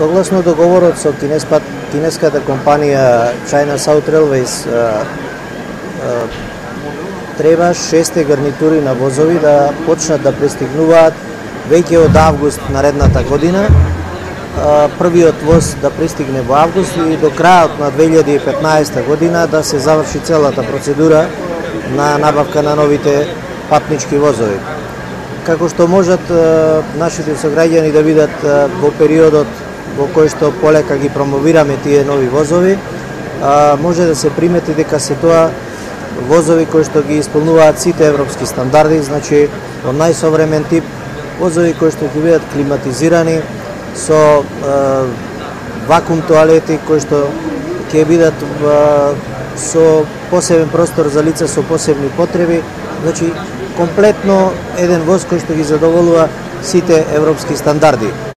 Согласно договорот со кинеската компанија China South Railways, треба 6 гарнитури на возови да почнат да пристигнуваат веќе од август наредната година. Првиот воз да пристигне во август и до крајот на 2015 година да се заврши целата процедура на набавка на новите патнички возови. Како што можат нашите сограѓани да видат во периодот во кој што полека ги промовираме тие нови возови, може да се примети дека се тоа возови кои што ги исполнуваат сите европски стандарди, значи од најсовремен тип, возови кои што ќе бидат климатизирани со вакуум тоалети кои што ќе бидат со посебен простор за лица со посебни потреби, значи комплетно еден воз кој што ги задоволува сите европски стандарди.